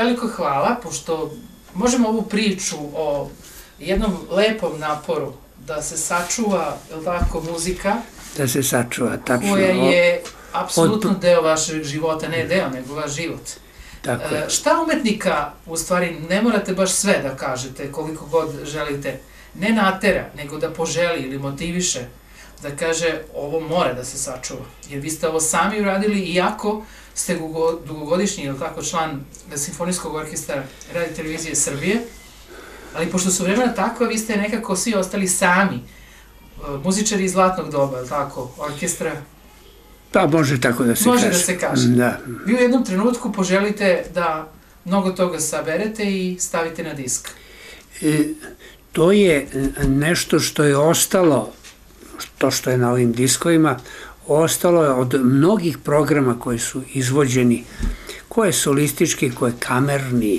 veliko hvala, pošto možemo ovu priču o jednom lepom naporu da se sačuva, je li tako, muzika? Da se sačuva, tačno. Koja je apsolutno deo vašeg života, ne deo, nego vaš život. Tako je. Šta umetnika, u stvari, ne morate baš sve da kažete, koliko god želite, ne natera, nego da poželi ili motiviše, da kaže ovo mora da se sačuva. Jer vi ste ovo sami uradili, iako ste dugogodišnji, ili tako, član Simfonijskog orkestra Radio Televizije Srbije, ali pošto su vremena takva, vi ste nekako svi ostali sami, muzičari iz zlatnog doba, ili tako, orkestra. Pa može tako da se kaže. Može da se kaže. Da. Vi u jednom trenutku poželite da mnogo toga saberete i stavite na disk. To je nešto što je ostalo, to što je na ovim diskovima, ostalo je od mnogih programa koji su izvođeni, ko je solistički, ko je kamerni,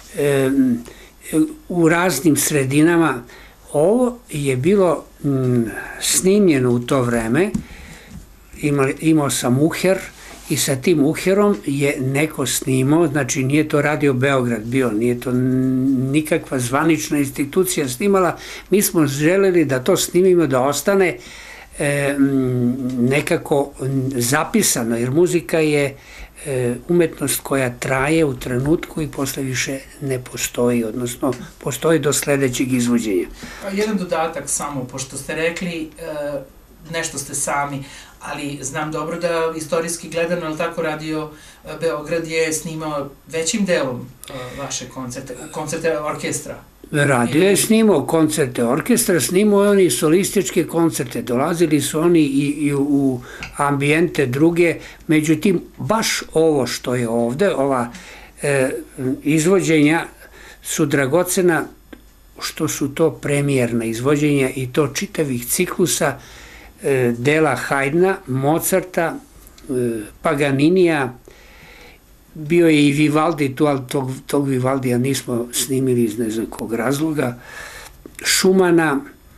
u raznim sredinama. Ovo je bilo snimljeno u to vreme, imao sam uher i sa tim uherom je neko snimao, znači nije to Radio Beograd bio, nije to nikakva zvanična institucija snimala, mi smo želeli da to snimimo, da ostane nekako zapisano, jer muzika je umetnost koja traje u trenutku i posle više ne postoji, odnosno postoji do sledećeg izvođenja. Jedan dodatak samo, pošto ste rekli nešto ste sami, ali znam dobro da istorijski gledano, ali tako, Radio Beograd je snimao većim delom vaše koncerte orkestra. Radio je snimao koncerte orkestra, snimao je oni solističke koncerte, dolazili su oni i u ambijente druge, međutim, baš ovo što je ovde, ova izvođenja su dragocena, što su to premijerna izvođenja i to čitavih ciklusa dela Haydna, Mozarta, Paganinija, bio je i Vivaldi tu, ali tog Vivaldija nismo snimili iz ne znam kog razloga, Šumana,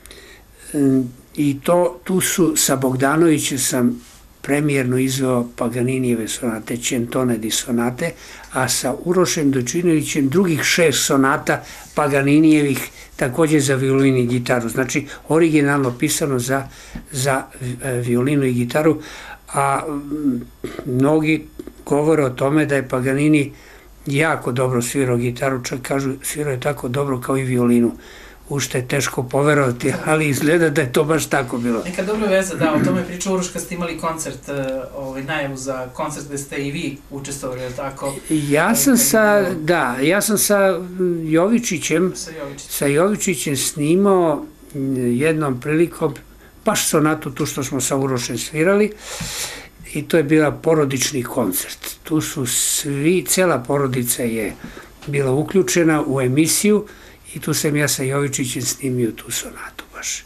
i tu su sa Bogdanovićem sam premijerno izveo Paganinijeve sonate, Centone di sonate, a sa Urošem Dojčinovićem drugih 6 sonata Paganinijevih, takođe za violinu i gitaru. Znači, originalno pisano za violinu i gitaru, a mnogi govore o tome da je Paganini jako dobro svirao gitaru, čak kažu svirao je tako dobro kao i violinu. U što je teško poverovati, ali izgleda da je to baš tako bilo. Neka dobra veza, da, o tome je pričao Uroš kad ste imali koncert, najavu za koncert gde ste i vi učestvovali, je li tako? Ja sam sa Jovičićem snimao jednom prilikom baš sonatu tu što smo sa Urošem svirali i to je bila porodični koncert. Tu su svi, cela porodica je bila uključena u emisiju i tu sam ja sa Jovičićem snimio tu sonatu baš.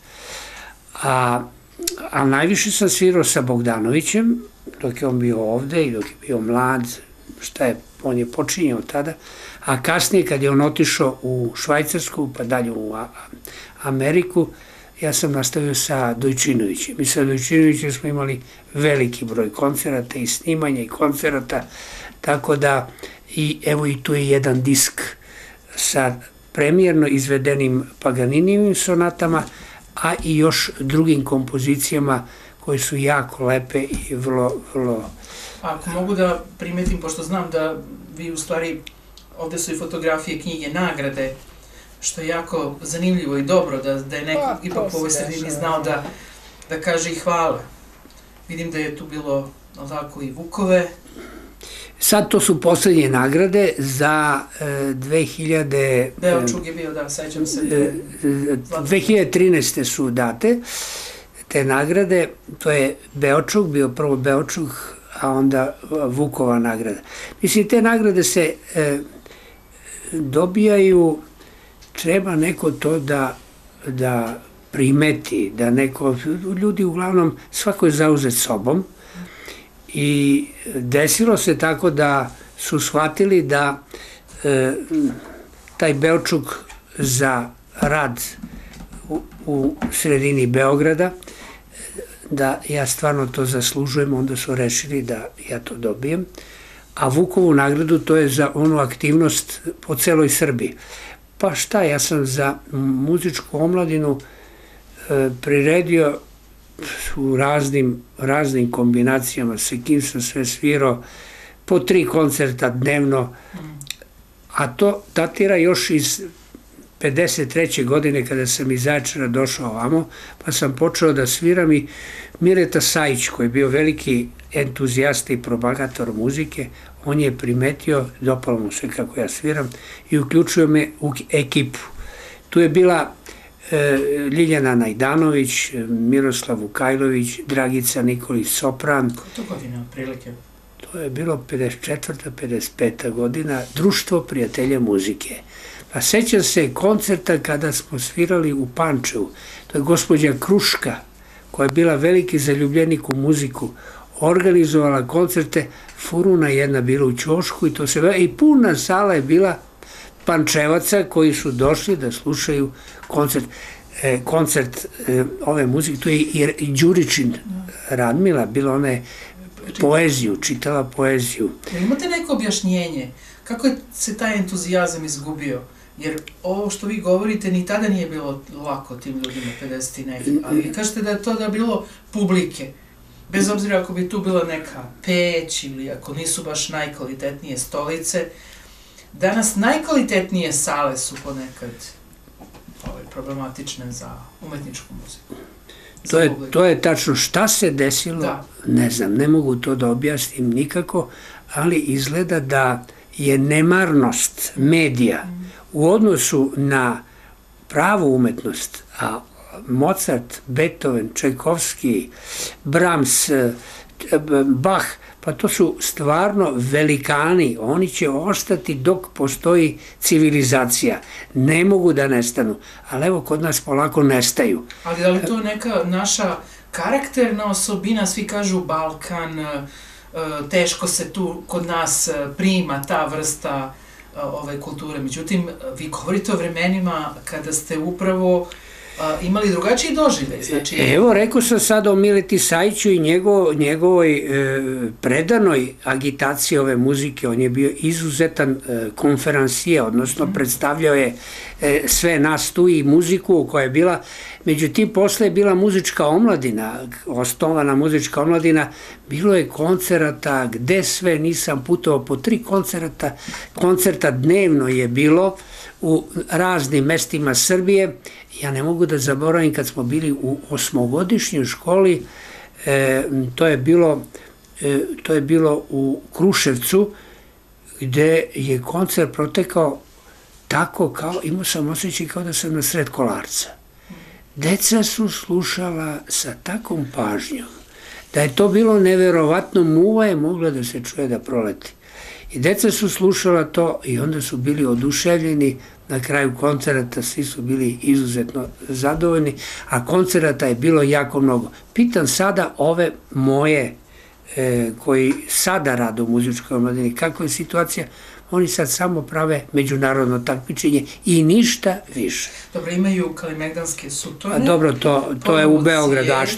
A najviše sam svirao sa Bogdanovićem, dok je on bio ovde i dok je bio mlad, on je počinjao tada, a kasnije kad je on otišao u Švajcarsku, pa dalje u Ameriku, ja sam nastavio sa Dojčinovićem. Mi sa Dojčinovićem smo imali veliki broj koncerata i snimanja i koncerata, tako da, i evo i tu je jedan disk sa premijerno izvedenim Paganinijevim sonatama, a i još drugim kompozicijama koje su jako lepe i vrlo... Ako mogu da primetim, pošto znam da vi u stvari, ovde su i fotografije, knjige, nagrade, što je jako zanimljivo i dobro, da je neko ipak po ovoj sredini znao da kaže i hvala. Vidim da je tu bilo, tako, i Vukove. Sad to su poslednje nagrade za 2000... Beočug je bio, da, sećam se. 2013. su date te nagrade, to je Beočug, bio prvo Beočug, a onda Vukova nagrada. Mislim, te nagrade se dobijaju, treba neko to da primeti, da neko, ljudi uglavnom, svako je zauzet sobom, i desilo se tako da su shvatili da taj Beočug za rad u sredini Beograda, da ja stvarno to zaslužujem, onda su rešili da ja to dobijem, a Vukovu nagradu to je za onu aktivnost po celoj Srbiji. Pa šta, ja sam za muzičku omladinu priredio u raznim kombinacijama, sa kim sam sve svirao, po 3 koncerta dnevno, a to datira još iz 53. godine kada sam iz Zaječara došao ovamo, pa sam počeo da sviram i Mileta Sajić, koji je bio veliki entuzijasta i propagator muzike, on je primetio, dopalo mu se kako ja sviram i uključio me u ekipu. Tu je bila Ljiljana Najdanović, Miroslav Vukajlović, Dragica Nikolić sopran. Koje to godine otprilike? To je bilo 54. 55. godina, Društvo prijatelja muzike. Pa sećam se koncerta kada smo svirali u Pančevu. To je gospođa Kruška, koja je bila veliki zaljubljenik u muziku, organizovala koncerte, Furuna jedna bila u ćošku i puna sala je bila Pančevaca koji su došli da slušaju koncert ove muzike. Tu je i Đuričin Radmila, bila ona je poeziju, čitala poeziju. Imate neko objašnjenje? Kako je se taj entuzijazam izgubio? Jer ovo što vi govorite ni tada nije bilo lako tim ljudima 50 i neki, ali vi kažete da je to da bilo publike. Bez obzira ako bi tu bila neka peć ili ako nisu baš najkvalitetnije stolice, danas najkvalitetnije sale su ponekad problematične za umetničku muziku. To je tačno. Šta se desilo, ne znam, ne mogu to da objasnim nikako, ali izgleda da je nemarnost medija u odnosu na pravu umetnost, a Mozart, Beethoven, Čajkovski, Brahms, Bach, pa to su stvarno velikani, oni će ostati dok postoji civilizacija. Ne mogu da nestanu, ali evo kod nas polako nestaju. Ali da li to neka naša karakterna osobina, svi kažu Balkan, teško se tu kod nas prima ta vrsta ove kulture. Međutim, vi govorite o vremenima kada ste upravo imali drugačiji doživljaj. Evo, rekao sam sad o Mileti Sajiću i njegovoj predanoj agitaciji ove muzike. On je bio izuzetan konferansije, odnosno predstavljao je sve nas tu i muziku koja je bila. Međutim, posle je bila muzička omladina, osnovana muzička omladina, bilo je koncerata, gde sve nisam putovao, po 3 koncerta dnevno je bilo u raznim mestima Srbije. Ja ne mogu da zaboravim kad smo bili u 8-godišnjoj školi, to je bilo u Kruševcu, gde je koncert protekao tako kao, imao sam osjećaj kao da sam na sred Kolarca. Deca su slušala sa takvom pažnjom, da je to bilo neverovatno, muva je mogla da se čuje da proleti. I deca su slušala to i onda su bili oduševljeni. Na kraju koncerata svi su bili izuzetno zadovoljni, a koncerata je bilo jako mnogo. Pitam sada ove moje koji sada rade u muzičkoj omladini, kako je situacija, oni sad samo prave međunarodno takmičenje i ništa više. Dobro, imaju kalimegdanske sutone. Dobro, to je u Beogradu. A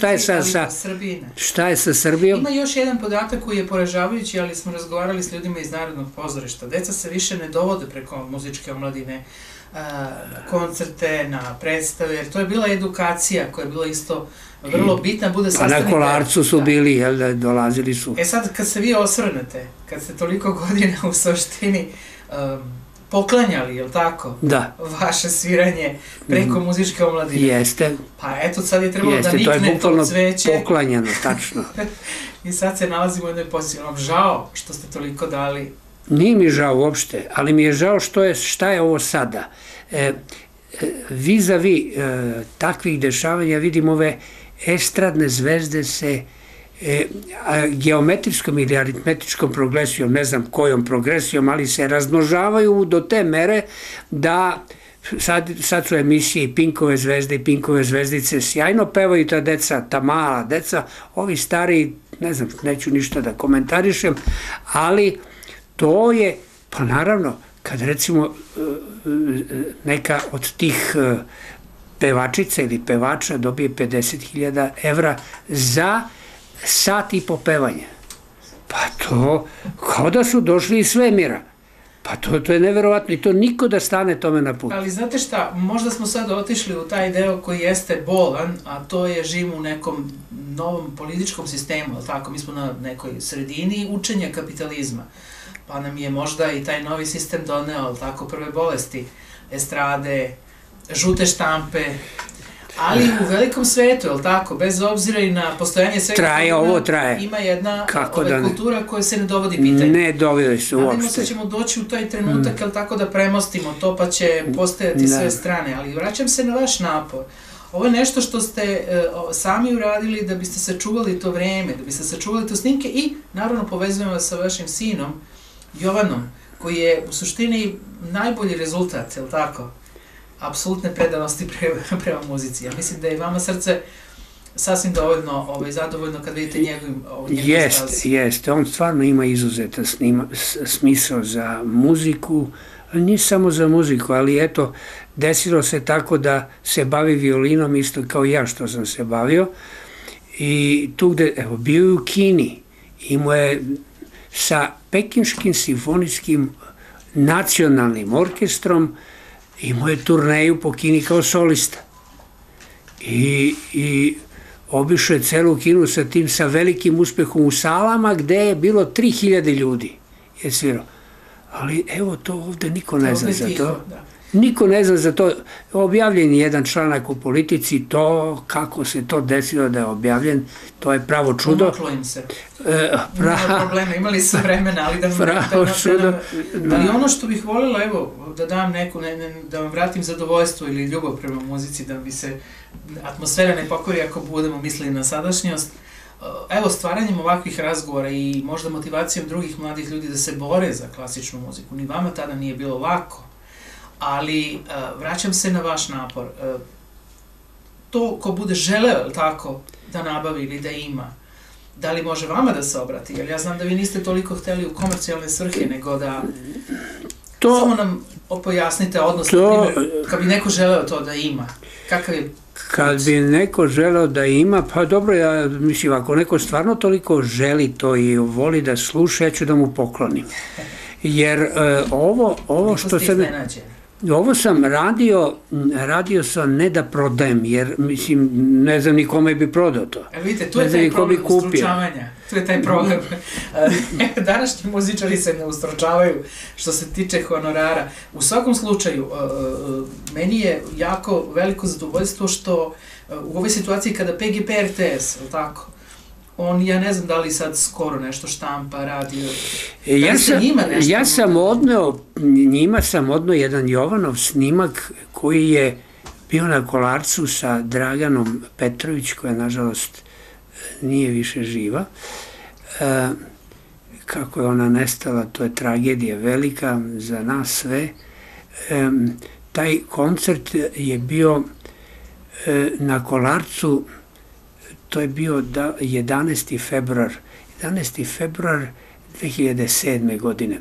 šta je sa Srbijom? Ima još jedan podatak koji je poražavajući, ali smo razgovarali s ljudima iz Narodnog pozorišta. Deca se više ne dovode preko muzičke omladine na koncerte, na predstave, jer to je bila edukacija koja je bila isto vrlo bitna, bude sastavni deo. A na Kolarcu su bili, jel da, dolazili su. Sad, kad se vi osvrnete, kad ste toliko godina u suštini poklanjali, jel tako? Da. Vaše sviranje preko muzičke omladine. Jeste. Pa eto, sad je trebalo da nikne to cveće. Jeste, to je poklanjano, tačno. I sad se nalazimo u jednoj poziciji. Vam žao što ste toliko dali. Nije mi žao uopšte, ali mi je žao šta je ovo sada. Vis-a-vis takvih dešavanja vidim ove estradne zvezde se geometrijskom ili aritmetičkom progresijom, ne znam kojom progresijom, ali se razmnožavaju do te mere da sad su emisije i Pinkove zvezde i Pinkove zvezdice, sjajno pevaju ta deca, ta mala deca, ovi stariji, ne znam, neću ništa da komentarišem, ali to je, pa naravno, kad recimo neka od tih pevačica ili pevača dobije 50.000 evra za sat i po pevanja. Pa to, kao da su došli iz svemira. Pa to je neverovatno i to niko da stane tome na put. Ali znate šta, možda smo sad otišli u taj deo koji jeste bolan, a to je živimo u nekom novom političkom sistemu, ali tako, mi smo na nekoj sredini učenja kapitalizma, pa nam je možda i taj novi sistem doneo, ali tako, prve bolesti, estrade, žute štampe, ali u velikom svetu, je li tako, bez obzira i na postojanje svega traje. Ima jedna kultura koja se ne dovodi pitanje. Ne dovodi se uopšte. Nadamo se ćemo doći u taj trenutak, je li tako, da premostimo to, pa će postojati sve strane, ali vraćam se na vaš napor. Ovo je nešto što ste sami uradili da biste sačuvali to vreme, da biste sačuvali to snimke i, naravno, povezujemo vas sa vašim sinom, Jovanom, koji je u suštini najbolji rezultat, je li tako? Apsolutne predanosti prema muzici. Ja mislim da je vama srce sasvim dovoljno zadovoljno kad vidite njegovim Jeste. On stvarno ima izuzetan smisao za muziku, ali nije samo za muziku, ali eto, desilo se tako da se bavi violinom isto kao ja što sam se bavio i tu gde, evo, bio je u Kini, imao je sa Pekinškim simfonijskim nacionalnim orkestrom, imao je turneju po Kini kao solista. I obišao je celu Kinu sa tim, sa velikim uspehom u salama gde je bilo 3000 ljudi je svirao. Ali evo to ovde niko ne zna za to. Niko ne zna za to. Objavljen je jedan članak u Politici, to kako se to desilo da je objavljen, to je pravo čudo. Umaklo im se. Nema problema, imali su vremena, ali ali ono što bih voljela, evo, da dam neku, da vam vratim zadovoljstvo ili ljubav prema muzici, da bi se atmosfera ne pokori ako budemo mislili na sadašnjost. Evo, stvaranjem ovakvih razgovora i možda motivacijom drugih mladih ljudi da se bore za klasičnu muziku, ni vama tada nije bilo lako. Ali vraćam se na vaš napor. To ko bude želeo, tako, da nabavi ili da ima, da li može vama da se obrati? Jer ja znam da vi niste toliko hteli u komercijalne svrhe, nego da samo nam pojasnite odnos, kad bi neko želeo to da ima, kakav je... Kad bi neko želeo da ima, pa dobro, ja mislim, ako neko stvarno toliko želi to i voli da sluša, ja ću da mu poklonim. Jer ovo što sam... Ovo sam radio sam ne da prodajem, jer mislim, ne znam ni kome bi prodao to. Vidite, tu je taj problem ustručavanja, tu je taj problem. Današnji muzičari se ne ustručavaju što se tiče honorara. U svakom slučaju, meni je jako veliko zadovoljstvo što u ovoj situaciji kada PGP RTS, ili tako, on, ja ne znam da li sad skoro nešto štampa, radio, njima sam odneo jedan Jovanov snimak koji je bio na Kolarcu sa Draganom Petrović, koja nažalost nije više živa. Kako je ona nestala, to je tragedija velika za nas sve. Taj koncert je bio na Kolarcu, to je bio 11. februar 2007. godine.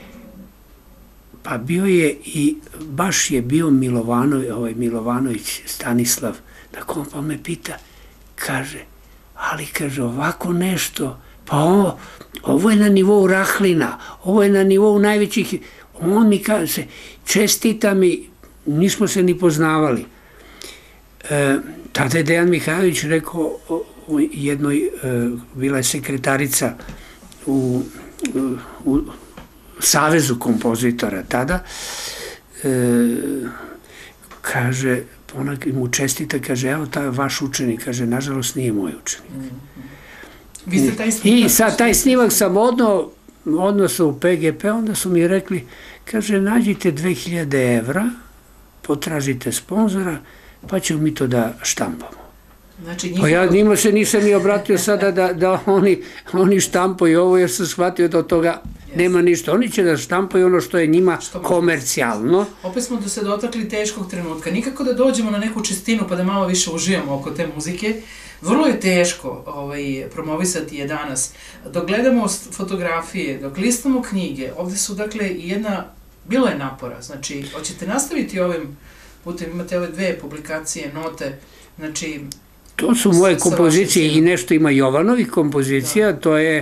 Pa bio je i baš je bio Milovanović Stanislav, pa me pita, kaže, ali kaže ovako nešto, pa ovo je na nivou Rahlina, ovo je na nivou najvećih, on mi kaže, čestita mi, nismo se ni poznavali. Tada je Dejan Mihajlović rekao u jednoj, bila je sekretarica u Savezu kompozitora tada, kaže, ona mu čestita, kaže, evo taj vaš učenik, kaže, nažalost nije moj učenik. I sad taj snimak sam odnosno u PGP, onda su mi rekli, kaže, nađite 2000 evra, potražite sponzora, pa ćemo mi to da štampamo. Pa ja njima se nisam ni obratio sada da oni štampaju ovo, jer sam shvatio da od toga nema ništa. Oni će da štampaju ono što je njima komercijalno. Opet smo se dotakli teškog trenutka. Nikako da dođemo na neku čistinu pa da malo više uživamo oko te muzike. Vrlo je teško promovisati je danas. Dok gledamo fotografije, dok listamo knjige, ovde su dakle bilo je napora. Znači, hoćete nastaviti ovim putem, imate ove 2 publikacije, note, znači... To su moje kompozicije i nešto ima Jovanovih kompozicija, to je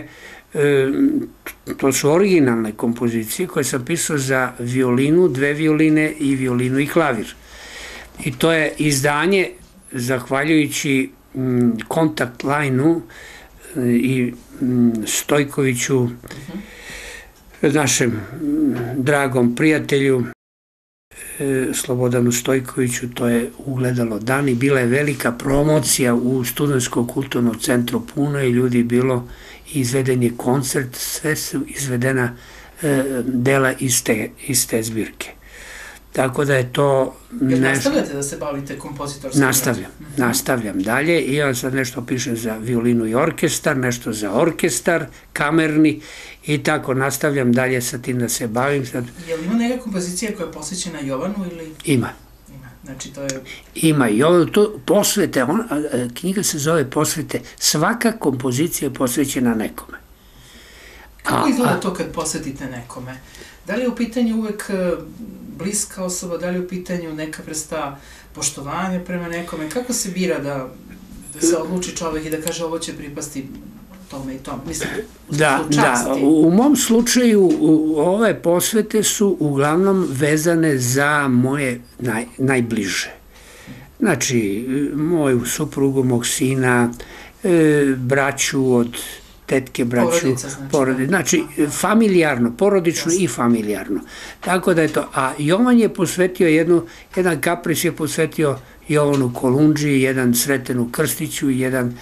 to su originalne kompozicije koje sam pisao za violinu, 2 violine i violinu i klavir. I to je izdanje, zahvaljujući kontakt line-u i Stojkoviću, našem dragom prijatelju, Slobodanu Stojkoviću, to je ugledalo dan i bila je velika promocija u Studentskom kulturnom centru, puno je ljudi bilo, izveden je koncert, sve su izvedena dela iz te zbirke. Tako da je to... Jer nastavljate da se bavite kompozitorskim? Nastavljam dalje i ja sad nešto pišem za violinu i orkestar, nešto za orkestar, kamerni i tako nastavljam dalje sa tim da se bavim. Je li ima neka kompozicija koja je posvećena Jovanu ili... Ima. Znači to je... Ima i ovo, to posvete, knjiga se zove Posvete, svaka kompozicija je posvećena nekome. Kako izgleda to kad posvetite nekome? Da li je u pitanju uvek bliska osoba, da li je u pitanju neka vrsta poštovanja prema nekome? Kako se bira da se odluči čovek i da kaže ovo će pripasti tome i tome? Mislim, da, u mom slučaju ove posvete su uglavnom vezane za moje najbliže. Znači, moju suprugu, mog sina, braću od tetke, braću, porodice. Znači, familjarno, porodično i familjarno. Tako da je to. A Jovan je posvetio jedan kapris je posvetio Jovanu Kolundži, jedan Sretenu Krstiću, jedan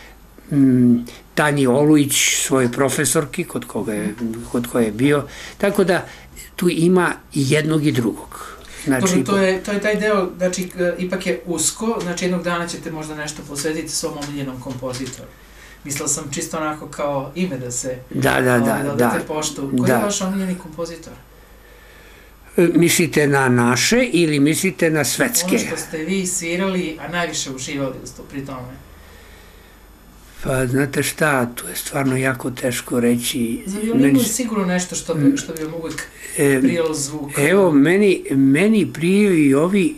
Tanji Olujić, svojoj profesorki, kod koje je bio. Tako da tu ima i jednog i drugog. Znači, to je taj deo, znači, ipak je usko, znači jednog dana ćete možda nešto posvetiti svom omiljenom kompozitoru. Mislila sam čisto onako kao ime da se odate poštu. Koji je vaš omiljeni kompozitor? Mislite na naše ili mislite na svetske? Ono što ste vi svirali, a najviše uživali pri tome. Pa, znate šta, to je stvarno jako teško reći. Za violinu je sigurno nešto što bi vam uvek prijelo zvuk. Evo, meni prijaju i ovi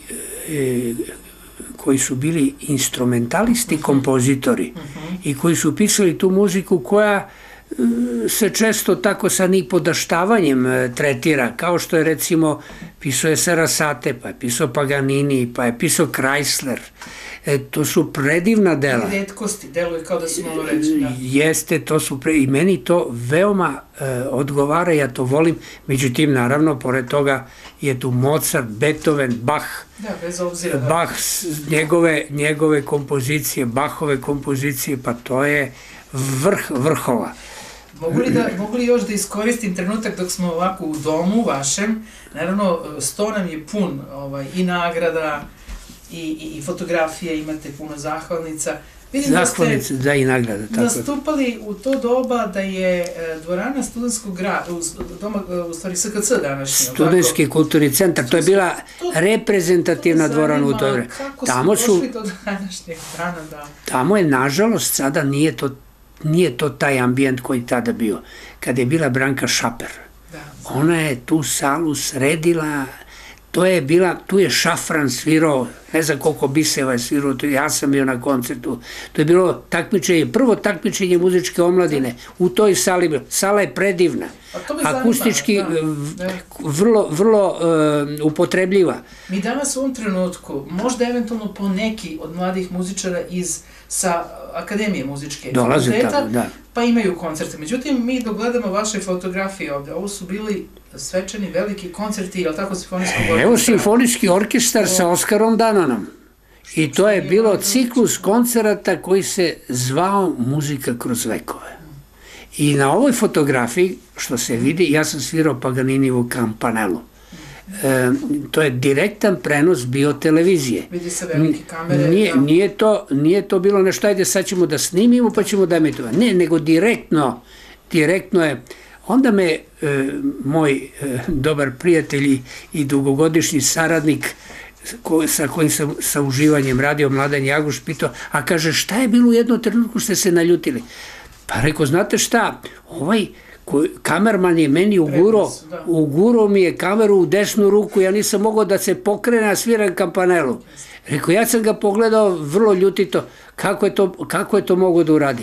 koji su bili instrumentalisti, kompozitori i koji su pisali tu muziku koja se često tako sa nipodaštavanjem tretira, kao što je recimo pisao je Sarasate, pa je pisao Paganini, pa je pisao Chrysler. To su predivna dela. I retkosti, deluje kao da su malo reći. Jeste, to su i meni to veoma odgovara, ja to volim, međutim, naravno, pored toga je tu Mozart, Beethoven, Bach. Da, bez obzira. Bach, njegove kompozicije, Bachove kompozicije, pa to je vrh vrhova. Mogu li još da iskoristim trenutak dok smo ovako u domu vašem? Naravno, sto nam je pun i nagrada, i fotografije, imate puno zahvalnica. Zahvalnice, da, i nagrada. Nastupali u to doba da je dvorana Studentskog grada, u stvari SKC današnji. Studentski kulturni centar, to je bila reprezentativna dvorana u to vreme. Kako su došli do današnjeg dana, da? Tamo je, nažalost, sada nije to taj ambijent koji tada bio. Kada je bila Branka Šaper, ona je tu salu sredila. Tu je Šafran svirao, ne znam koliko Biseva je svirao, ja sam bio na koncertu. To je bilo takmičenje, prvo takmičenje muzičke omladine. U toj sali, sala je predivna, akustički vrlo upotrebljiva. Mi danas u ovom trenutku, možda eventualno po neki od mladih muzičara sa Akademije muzičke fakulteta, pa imaju koncerte. Međutim, mi dok gledamo vaše fotografije ovde, ovo su bili svečani veliki koncerti, je li tako, simfonijskog orkestra? Evo simfonijski orkestar sa Oskarom Dananom. I to je bilo ciklus koncerata koji se zvao Muzika kroz vekove. I na ovoj fotografiji, što se vidi, ja sam svirao Paganinijevu Campanelu. To je direktan prenos biotelevizije. Vidi se velike kamere. Nije to bilo nešto, ajde sad ćemo da snimimo pa ćemo da emitujemo. Ne, nego direktno je. Onda me moj dobar prijatelj i dugogodišnji saradnik sa kojim sam sa uživanjem radio, Mladen Jaguš, pitao, a kaže, šta je bilo u jednom trenutku što ste se naljutili? Pa rekao, znate šta, kamerman je meni ugurao mi je kameru u desnu ruku, ja nisam mogao da se pokrene, a sviram Campanelu. Rekao, ja sam ga pogledao vrlo ljutito, kako je to mogao da uradi.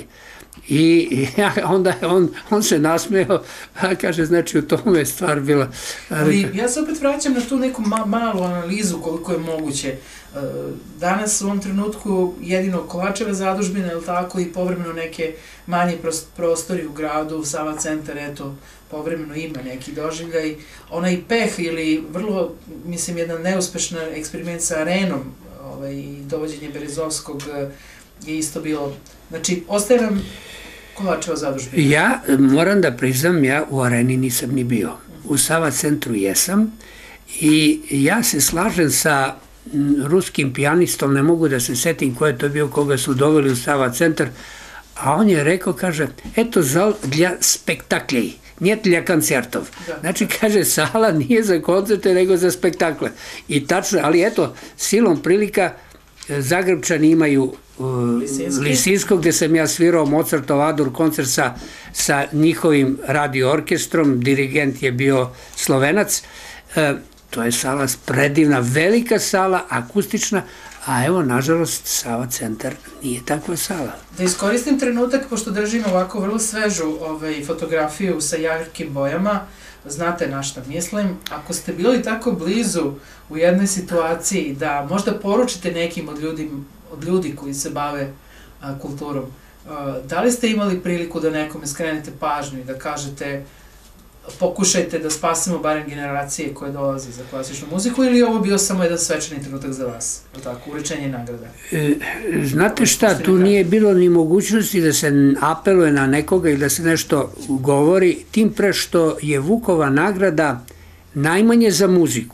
I onda on se nasmeo, a kaže, znači u tome je stvar bila. Ali ja se opet vraćam na tu neku malu analizu koliko je moguće. Danas u ovom trenutku jedino Kovačeva zadužbina, je li tako, i povremeno neke manje prostori u gradu, Sava centar, eto, povremeno ima neki doživljaj. Onaj peh ili vrlo, mislim, jedan neuspešan eksperiment sa arenom i dovođenje Berezovskog je isto bilo. Znači, ostaje nam Kovačeva zadužbina. Ja moram da priznam, ja u areni nisam ni bio. U Sava centru jesam i ja se slažem sa ruskim pijanistom, ne mogu da se setim ko je to bio, koga su doveli u Sava centar, a on je rekao, kaže, eto zal dla spektaklej, nije dla koncertov. Znači, kaže, sala nije za koncerte, nego za spektakle. I tačno, ali eto, silom prilika Zagrebčani imaju Lisinsko, gde sam ja svirao Mozartov Adur koncert sa njihovim radio orkestrom, dirigent je bio Slovenac. To je sala predivna, velika sala, akustična, a evo, nažalost, Sava centar nije takva sala. Da iskoristim trenutak, pošto držim ovako vrlo svežu fotografiju sa jarkim bojama, znate na šta mislim, ako ste bili tako blizu u jednoj situaciji da možda poručite nekim od ljudi koji se bave kulturom, da li ste imali priliku da nekome skrenete pažnju i da kažete pokušajte da spasimo barem generacije koje dolaze za klasičnu muziku, ili je ovo bio samo jedan svečani trenutak za vas, tako, urečenje nagrada? Znate šta, tu nije bilo ni mogućnosti da se apeluje na nekoga ili da se nešto govori, tim pre što je Vukova nagrada najmanje za muziku.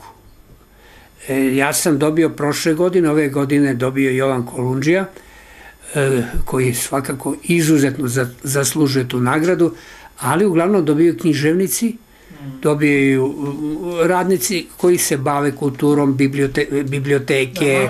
Ja sam dobio prošle godine, ove godine dobio Jovan Kolundžija, koji svakako izuzetno zaslužuje tu nagradu, ali uglavnom dobiju književnici, dobiju radnici koji se bave kulturom, biblioteke.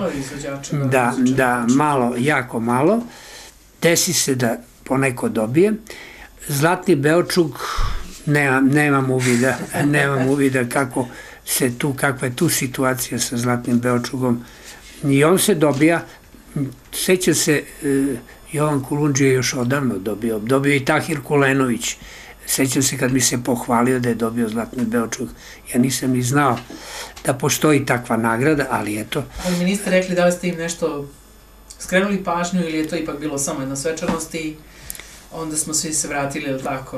Da, malo, jako malo. Desi se da poneko dobije. Zlatni Beočuk, nemam uvida kakva je tu situacija sa Zlatnim Beočugom. I on se dobija, seća se, Jovan Kolundžija je još odavno dobio i Tahir Kulenović. Sećam se kad mi se pohvalio da je dobio Zlatni Beočuk. Ja nisam ni znao da postoji takva nagrada, ali eto. Ali mi niste rekli da li ste im nešto skrenuli pažnju ili je to ipak bilo samo jedna svečanost i onda smo svi se vratili, ili tako?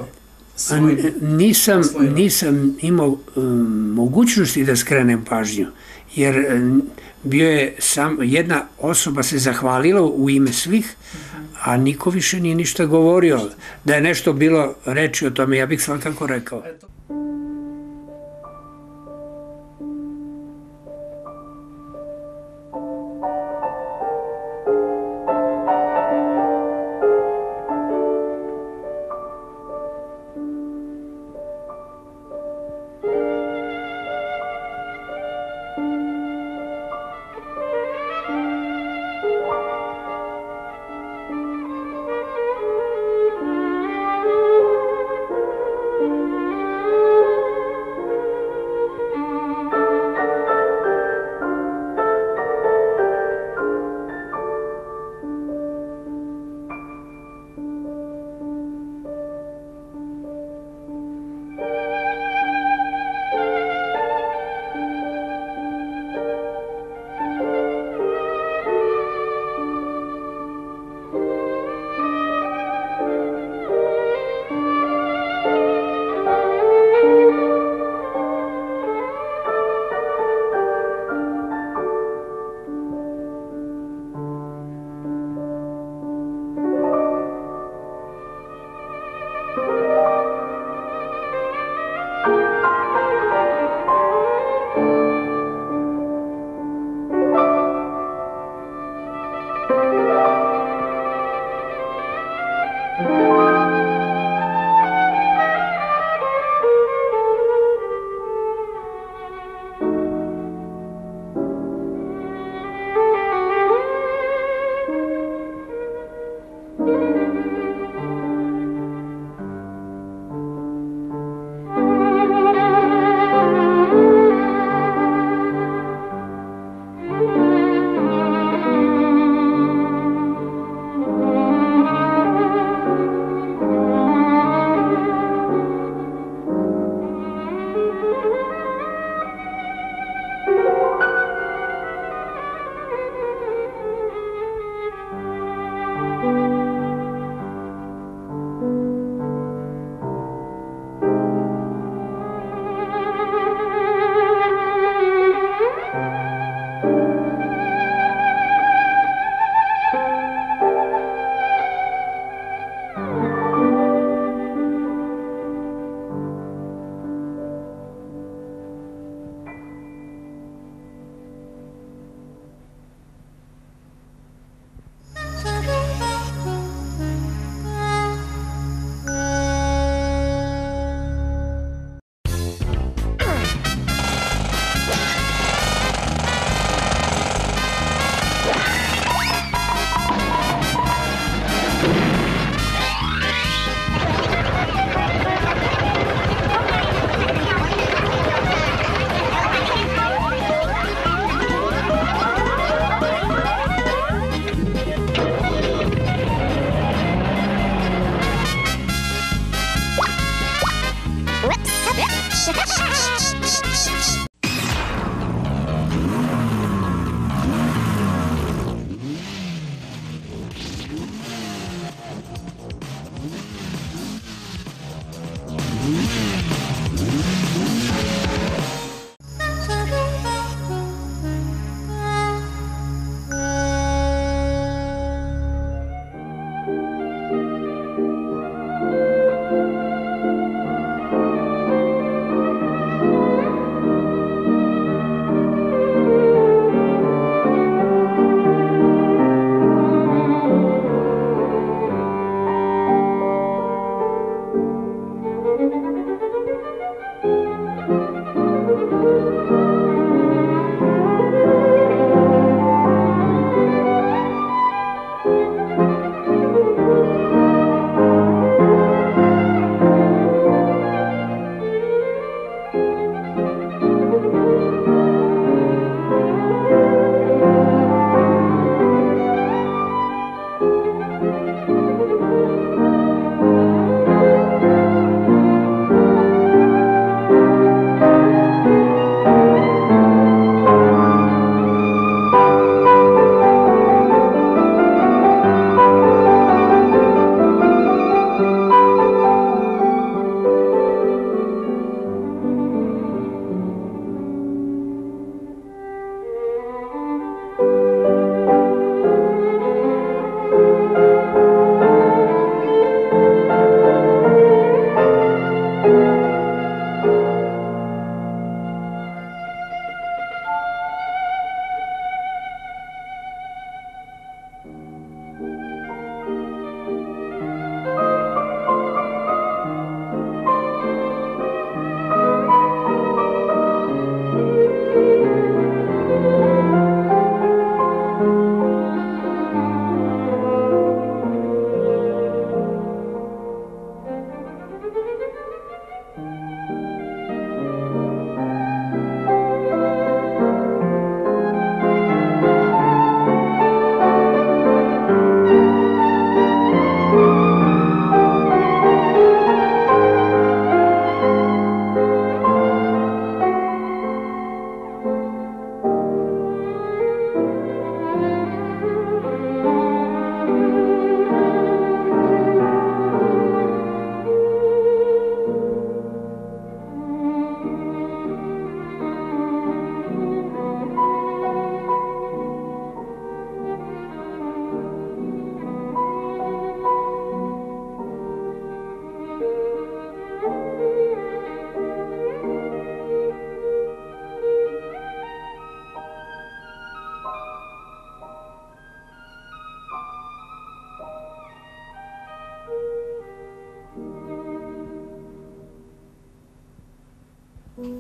Nisam imao mogućnosti da skrenem pažnju, jer bio je jedna osoba se zahvalila u ime svih, a niko više nije ništa govorio. Da je nešto bilo reči o tome, ja bih svakako rekao.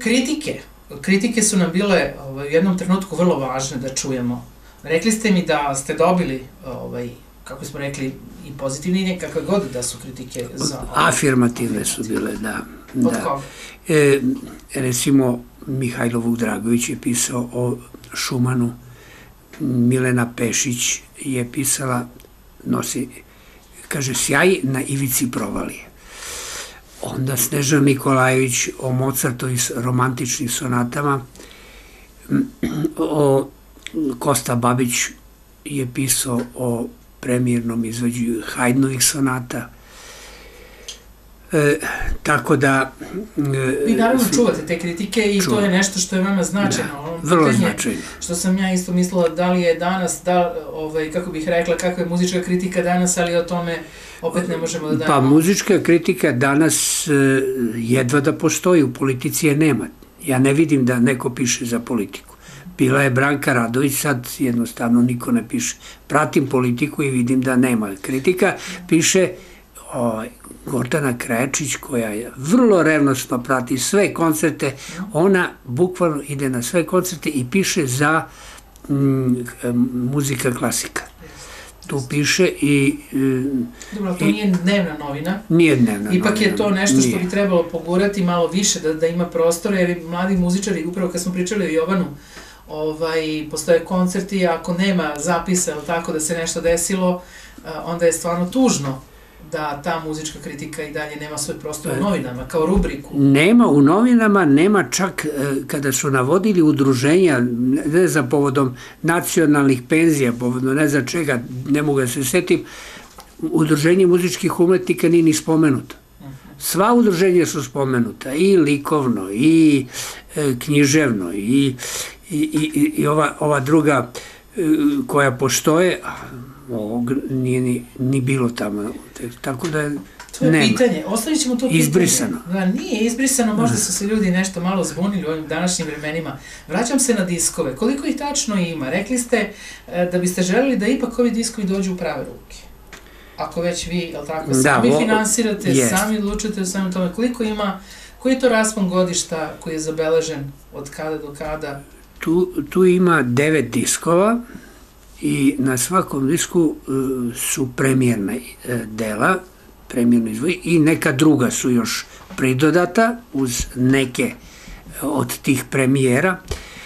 Kritike su nam bile u jednom trenutku vrlo važne da čujemo. Rekli ste mi da ste dobili, kako smo rekli, i pozitivni i nekakve god da su kritike za... Afirmativne su bile, da. Od koga? Recimo, Mihajlo Vuk-Dragović je pisao o Šumanu, Milena Pešić je pisala, kaže, sjaj na ivici provalije. Onda Snežana Nikolajević o Mozartovim romantičnim sonatama, Kosta Babić je pisao o premijernom izvođenju Haydnovih sonata. Tako da... Vi naravno čuvate te kritike i to je nešto što je veoma značajno. Vrlo značajno. Što sam ja isto mislila, da li je danas, kako bih rekla, kakva je muzička kritika danas, ali o tome opet ne možemo da dajemo. Pa muzička kritika danas jedva da postoji, u politici je nema. Ja ne vidim da neko piše za politiku. Bila je Branka Radović, sad jednostavno niko ne piše. Pratim politiku i vidim da nema kritika. Piše Gordana Krajačić, koja je vrlo revnosno prati sve koncerte, ona bukvalno ide na sve koncerte i piše za muzika klasika. Tu piše i... Dobro, to nije dnevna novina. Nije dnevna novina. Ipak je to nešto što bi trebalo pogurati malo više, da ima prostora, jer mladi muzičari, upravo kad smo pričali o Jovanu, postoje koncerti, ako nema zapisa, tako da se nešto desilo, onda je stvarno tužno da ta muzička kritika i dalje nema svoj prostor u novinama, kao rubriku. Nema u novinama, nema čak kada su navodili udruženja, ne za povodom nacionalnih penzija, povodom ne za čega, ne mogu da se setim, udruženje muzičkih umetnika nije ni spomenuto. Sva udruženja su spomenuta, i likovno, i književno, i ova druga koja postoje, ovog nije ni bilo tamo, tako da nema. To je pitanje, ostavit ćemo to pitanje. Izbrisano. Da, nije izbrisano, možda su se ljudi nešto malo zbunili u ovim današnjim vremenima. Vraćam se na diskove, koliko ih tačno ima? Rekli ste da biste želeli da ipak ovi diskovi dođu u prave ruke. Ako već vi, jel tako, sami finansirate, sami odlučujete o samom tome, koliko ima, koji je to raspon godišta koji je zabeležen od kada do kada? Tu ima 9 diskova, i na svakom disku su premijerna dela, premijerno izvoji, i neka druga su još pridodata uz neke od tih premijera,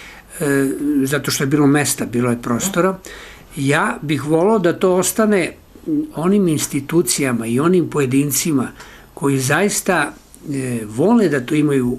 zato što je bilo mesta, bilo je prostora. Ja bih volao da to ostane onim institucijama i onim pojedincima koji zaista vole da to imaju,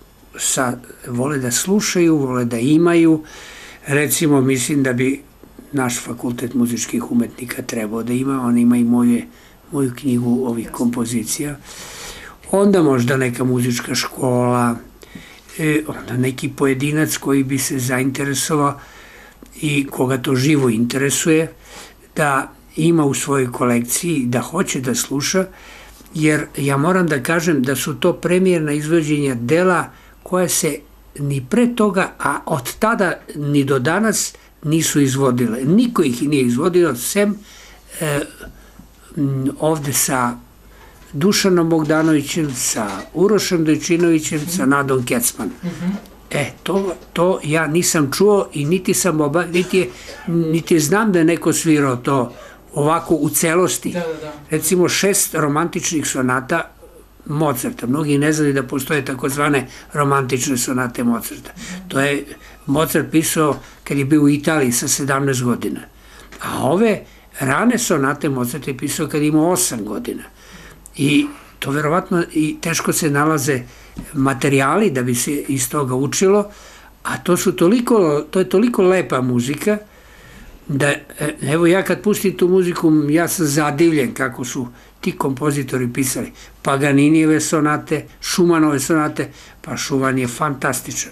vole da slušaju, vole da imaju. Recimo, mislim da bi naš fakultet muzičkih umetnika trebao da ima, on ima i moju knjigu ovih kompozicija. Onda možda neka muzička škola, onda neki pojedinac koji bi se zainteresovao i koga to živo interesuje, da ima u svojoj kolekciji, da hoće da sluša, jer ja moram da kažem da su to premijerna izvođenja dela koja se ni pre toga, a od tada ni do danas nisu izvodile. Niko ih nije izvodio, sem ovde sa Dušanom Bogdanovićem, sa Urošem Dojčinovićem, sa Nadom Kecman. To ja nisam čuo i niti znam da je neko svirao to ovako u celosti. Recimo 6 romantičnih sonata Mozarta. Mnogi ne znaju da postoje takozvane romantične sonate Mozarta. To je Mozart pisao kad je bio u Italiji sa 17 godina. A ove rane sonate Mozart je pisao kad je imao 8 godina. I to verovatno i teško se nalaze materijali da bi se iz toga učilo, a to je toliko lepa muzika da, evo ja kad pustim tu muziku, ja sam zadivljen kako su ti kompozitori pisali. Paganinijeve sonate, Šumanove sonate, pa Šuman je fantastičan.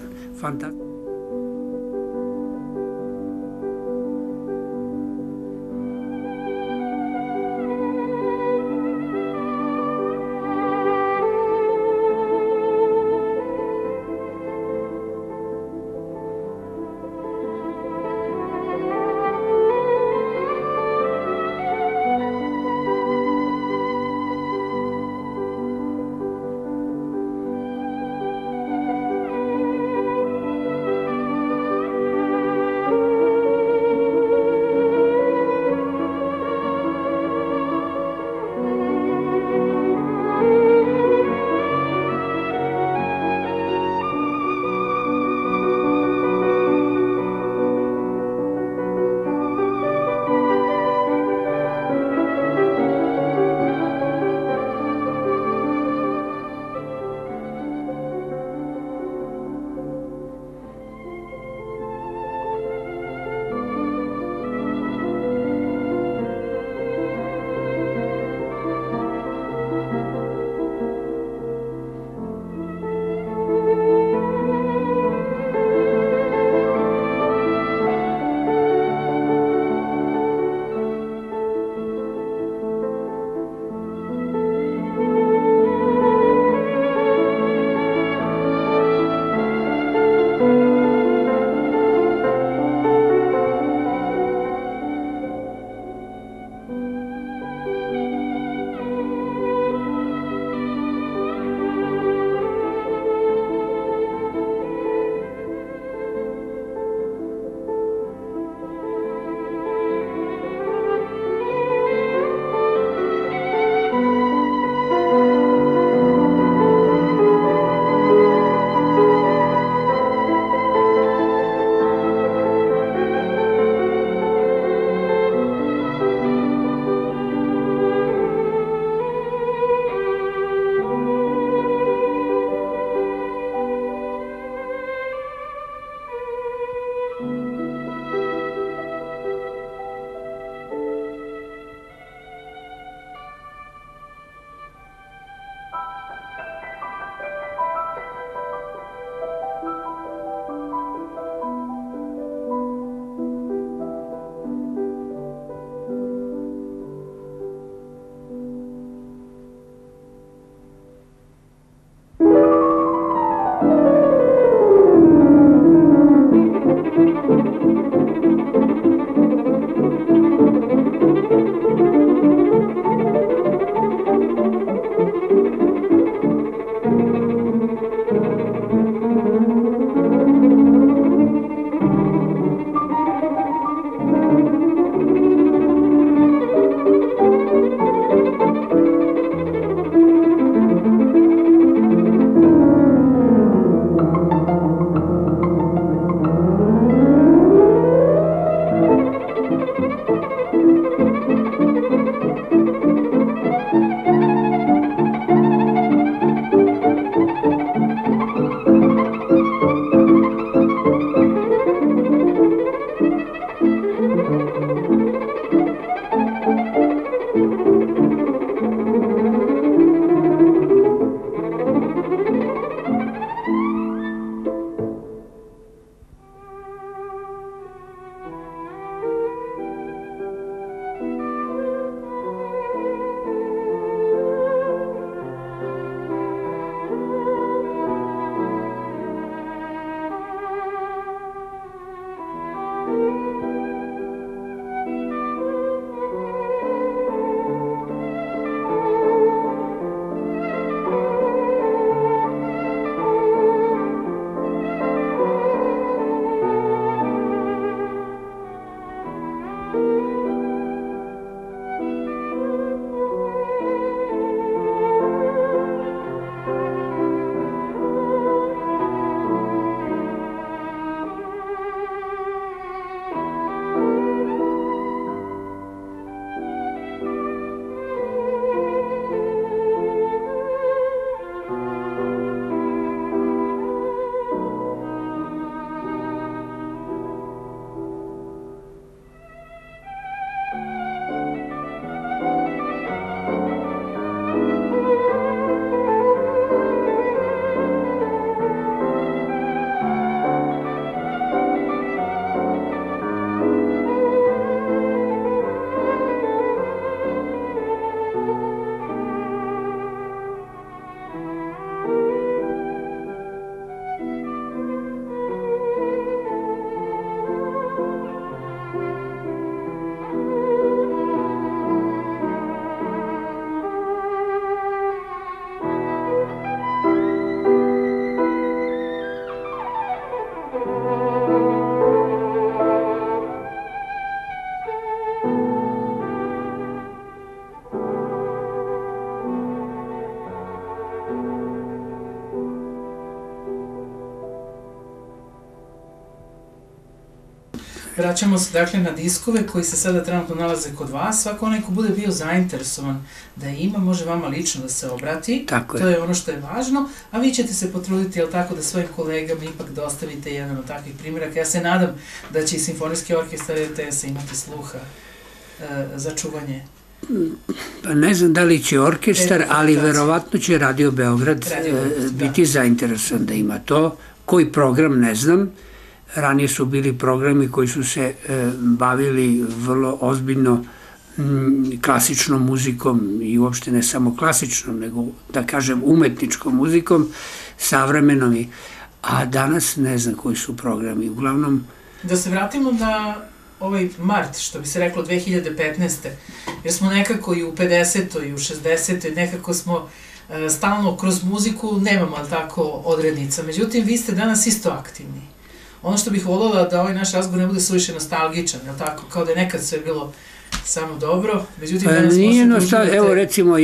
Vraćamo se dakle na diskove koji se sada trenutno nalaze kod vas. Svako onaj ko bude bio zainteresovan da ima, može vama lično da se obrati. Tako je. To je ono što je važno. A vi ćete se potruditi, jel tako, da svojim kolegama ipak dostavite jedan od takvih primjeraka. Ja se nadam da će i Simfonijski orkestar RTS imati sluha za čuvanje. Pa ne znam da li će orkestar, ali verovatno će Radio Beograd biti zainteresovan da ima to. Koji program, ne znam. Ranije su bili programi koji su se bavili vrlo ozbiljno klasičnom muzikom i uopšte ne samo klasičnom, nego da kažem umetničkom muzikom, savremenom. A danas ne znam koji su programi. Uglavnom... Da se vratimo na ovaj mart, što bi se reklo 2015. Jer smo nekako i u 50. i u 60. nekako smo stalno kroz muziku, nemamo tako odrednica. Međutim, vi ste danas isto aktivni. Ono što bih voljela da ovaj naš razgovor ne bude suviše nostalgičan, jel tako? Kao da je nekad sve bilo samo dobro. Međutim, danas nije nostalgičan. Evo recimo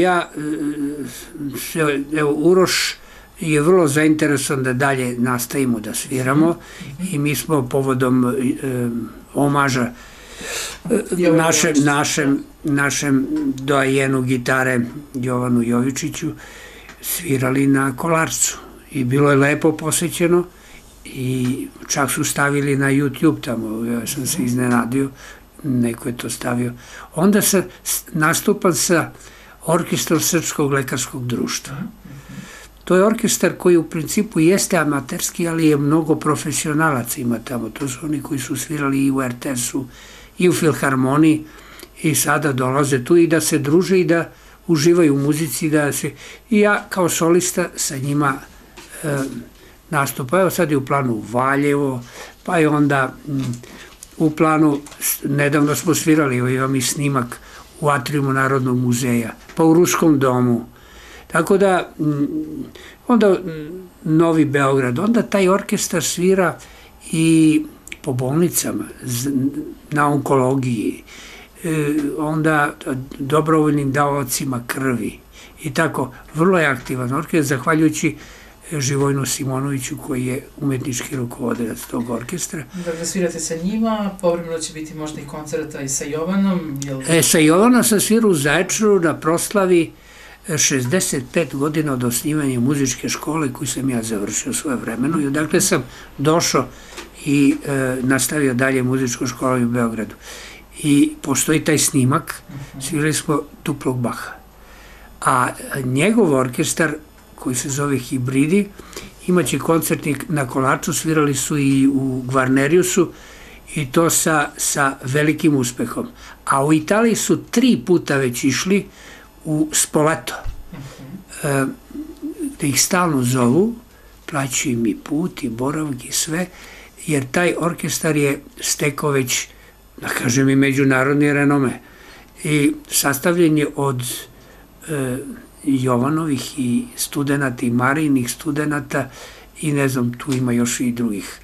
Uroš je vrlo zainteresovan da dalje nastavimo da sviramo i mi smo povodom omaža našem doajenu gitare Jovanu Jovičiću svirali na Kolarcu i bilo je lepo posvećeno i čak su stavili na YouTube tamo, ja sam se iznenadio, neko je to stavio. Onda nastupam sa orkestrom Srpskog lekarskog društva. To je orkestar koji u principu jeste amaterski, ali je mnogo profesionalaca ima tamo. To su oni koji su svirali i u RTS-u, i u Filharmoniji, i sada dolaze tu i da se druže i da uživaju u muzici. I ja kao solista sa njima nastupam. Evo sad je u planu Valjevo, pa je onda u planu, nedavno smo svirali, imam i snimak u atriumu Narodnog muzeja, pa u Ruskom domu. Tako da, onda Novi Beograd, onda taj orkestar svira i po bolnicama, na onkologiji, onda dobrovoljnim davaocima krvi i tako. Vrlo je aktivan orkestar, zahvaljujući Živojnu Simonoviću koji je umetnički rukovodilac tog orkestra. Dakle, svirate sa njima, povremeno će biti možda i koncerta i sa Jovanom? Sa Jovanom sam svirao u Zaječaru na proslavi 65 godina od osnivanja muzičke škole koju sam ja završio svoje vremeno i odakle sam došao i nastavio dalje muzičku školu u Beogradu. I postoji taj snimak, svirali smo Duplog Baha. A njegov orkestar, koji se zove Hibridi, imaće koncertnik na Kolaču, svirali su i u Gvarneriusu i to sa velikim uspehom. A u Italiji su 3 puta već išli u Spoleto, gde ih stalno zovu, plaćaju im i put i boravak i sve, jer taj orkestar je stekao već, da kažem, i međunarodni renome. I sastavljen je od Jovanovih i studenta i Marijinih studenta i ne znam, tu ima još i drugih.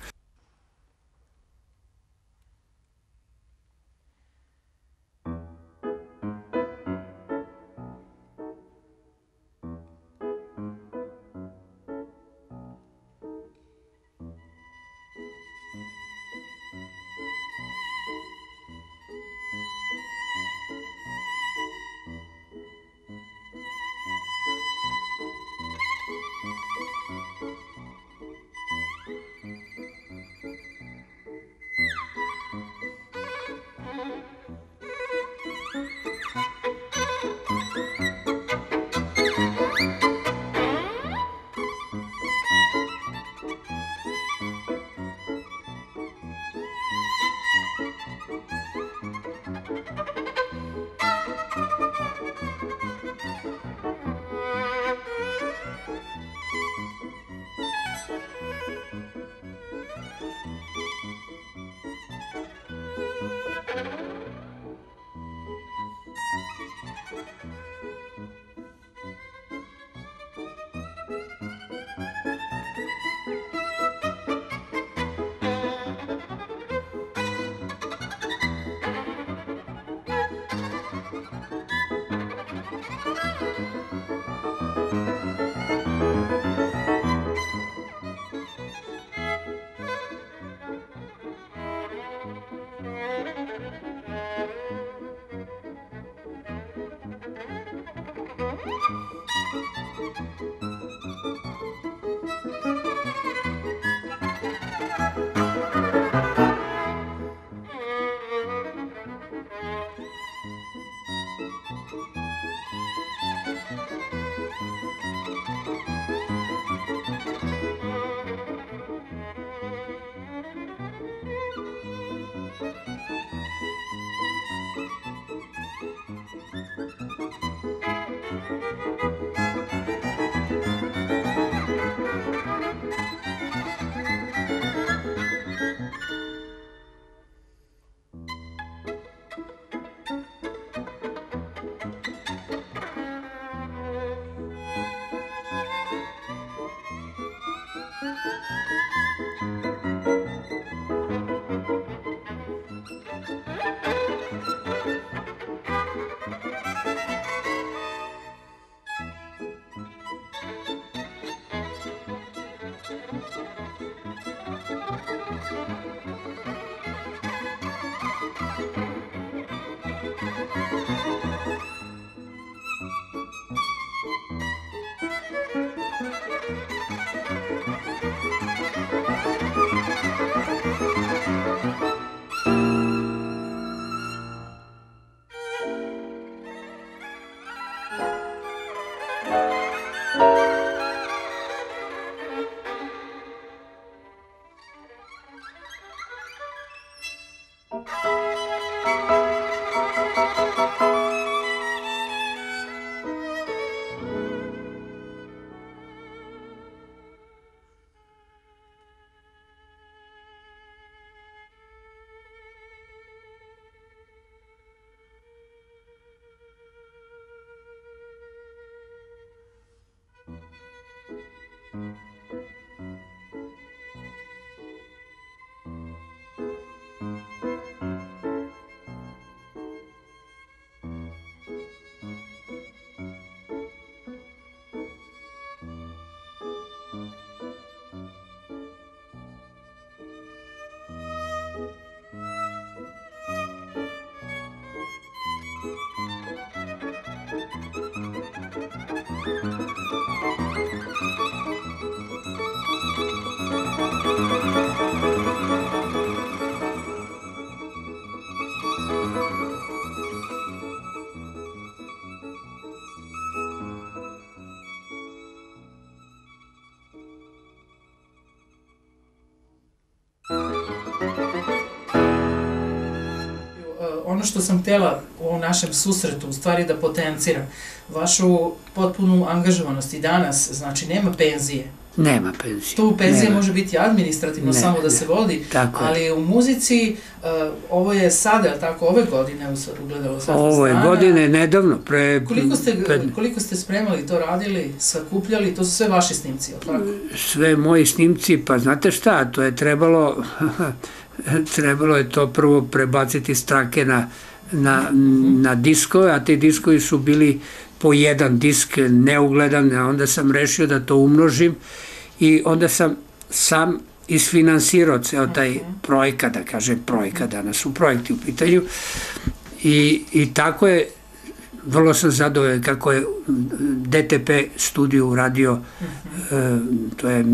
Ono što sam htjela u ovom našem susretu, u stvari da potenciram vašu potpunu angažovanost i danas, znači nema penzije. Nema penzije. Tu penzija može biti administrativno, samo da se vodi, ali u muzici, ovo je sada, tako, ove godine ugledalo svetlo strana. Ove godine, nedavno, Koliko ste spremali to, radili, sakupljali, to su sve vaši snimci, ili tako? Sve moji snimci, pa znate šta, to je trebalo je to prvo prebaciti s trake na diskove, a te diskovi su bili po jedan disk neugledan, a onda sam rešio da to umnožim i onda sam sam isfinansirao ceo taj projekat, da kažem projekat, danas su projekti u pitanju, i tako je, vrlo sam zadovoljan kako je DTP studio uradio, to je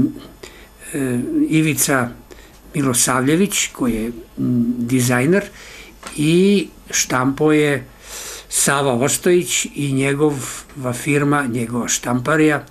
Ivica Milosavljević, koji je dizajner, i štampo je Sava Ostojić i njegova firma, njegova štamparija,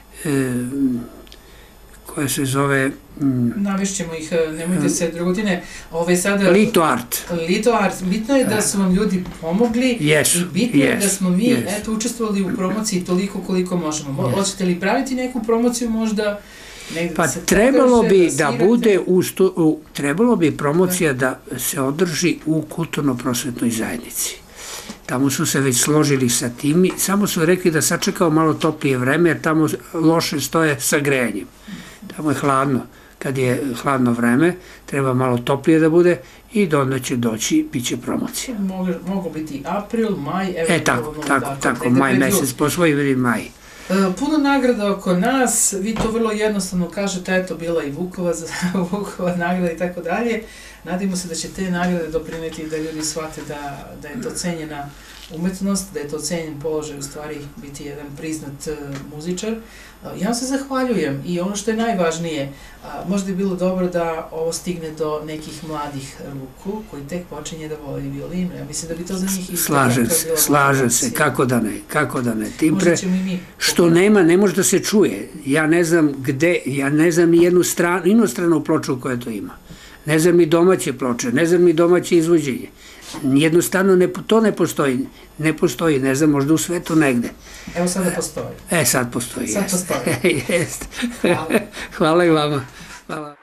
koja se zove... Navešćemo ih, nemojte se drugotine. Lito Art. Lito Art. Bitno je da su vam ljudi pomogli i bitno je da smo mi učestvovali u promociji toliko koliko možemo. Hoćete li praviti neku promociju možda? Pa trebalo bi da bude, trebalo bi promocija da se održi u kulturno-prosvetnoj zajednici. Tamo su se već složili sa tim, samo su rekli da sačekao malo toplije vreme, jer tamo loše stoje sa grejanjem. Tamo je hladno. Kad je hladno vreme, treba malo toplije da bude i do onda će doći, bit će promocija. Mogu biti april, maj, tako, maj mesec, po svoj vidi maj. Puno nagrada oko nas, vi to vrlo jednostavno kažete, eto, bila i Vukova nagrada i tako dalje. Nadimo se da će te nagrade doprineti da ljudi shvate da je to cenjena umetnost, da je to cenjen položaj, u stvari biti jedan priznat muzičar. Ja vam se zahvaljujem i ono što je najvažnije, možda je bilo dobro da ovo stigne do nekih mladih ruku koji tek počinje da voli violinu. Ja mislim da bi to za njih slažem se, kako da ne. Tim pre, što nema, ne može da se čuje. Ja ne znam gde, ja ne znam ni jednu inostranu ploču koja to ima. Ne znam ni domaće ploče, ne znam ni domaće izvođenje. Jednostavno to ne postoji, ne znam, možda u svetu negde. Evo sada postoji. Sad postoji, jeste. Hvala i vama. Hvala.